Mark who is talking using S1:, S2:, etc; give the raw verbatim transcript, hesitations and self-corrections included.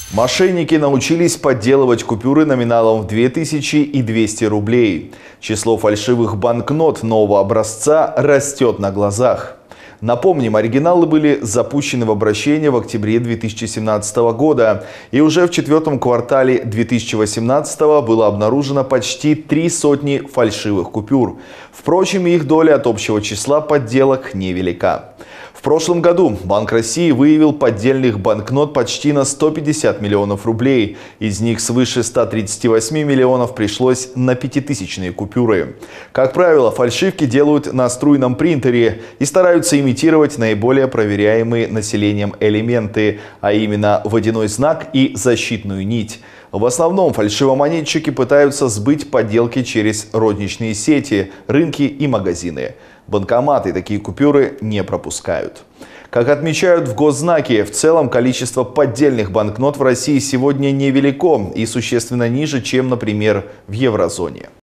S1: Мошенники научились подделывать купюры номиналом в две тысячи и двести рублей. Число фальшивых банкнот нового образца растет на глазах. Напомним, оригиналы были запущены в обращение в октябре две тысячи семнадцатого года. И уже в четвертом квартале две тысячи восемнадцатого было обнаружено почти три сотни фальшивых купюр. Впрочем, их доля от общего числа подделок невелика. В прошлом году Банк России выявил поддельных банкнот почти на сто пятьдесят миллионов рублей. Из них свыше ста тридцати восьми миллионов пришлось на пятитысячные купюры. Как правило, фальшивки делают на струйном принтере и стараются имитировать наиболее проверяемые населением элементы, а именно водяной знак и защитную нить. В основном фальшивомонетчики пытаются сбыть подделки через розничные сети, рынки и магазины. Банкоматы такие купюры не пропускают. Как отмечают в Госзнаке, в целом количество поддельных банкнот в России сегодня невелико и существенно ниже, чем, например, в еврозоне.